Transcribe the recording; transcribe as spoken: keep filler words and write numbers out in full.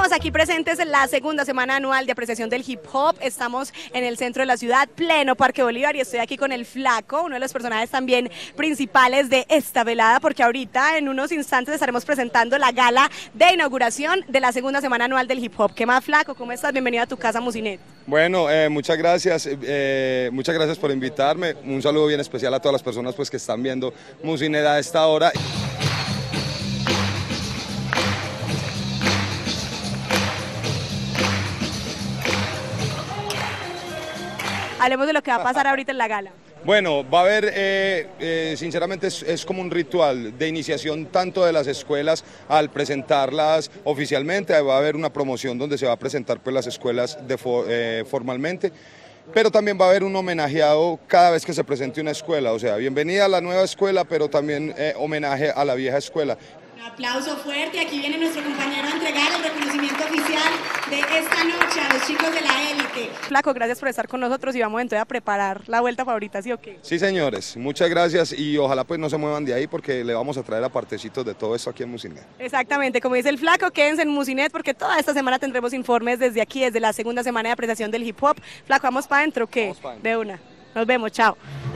Estamos aquí presentes en la segunda semana anual de apreciación del hip hop. Estamos en el centro de la ciudad, pleno Parque Bolívar, y estoy aquí con el Flaco, uno de los personajes también principales de esta velada, porque ahorita en unos instantes estaremos presentando la gala de inauguración de la segunda semana anual del hip hop. ¿Qué más, Flaco? ¿Cómo estás? Bienvenido a tu casa, Musinet. Bueno, eh, muchas gracias, eh, muchas gracias por invitarme. Un saludo bien especial a todas las personas pues, que están viendo Musinet a esta hora. Hablemos de lo que va a pasar ahorita en la gala. Bueno, va a haber, eh, eh, sinceramente es, es como un ritual de iniciación tanto de las escuelas al presentarlas oficialmente. Va a haber una promoción donde se va a presentar pues, las escuelas de for, eh, formalmente, pero también va a haber un homenajeado cada vez que se presente una escuela, o sea, bienvenida a la nueva escuela, pero también eh, homenaje a la vieja escuela. Un aplauso fuerte, aquí viene nuestro compañero a entregar el reconocimiento oficial de esta noche a los chicos de la élite. Flaco, gracias por estar con nosotros y vamos entonces a preparar la vuelta favorita, ¿sí o qué? Sí, señores, muchas gracias y ojalá pues no se muevan de ahí porque le vamos a traer a partecitos de todo esto aquí en Musinet. Exactamente, como dice el Flaco, quédense en Musinet porque toda esta semana tendremos informes desde aquí, desde la segunda semana de apreciación del hip hop. Flaco, ¿vamos para adentro o qué? Vamos pa' dentro. De una. Nos vemos, chao.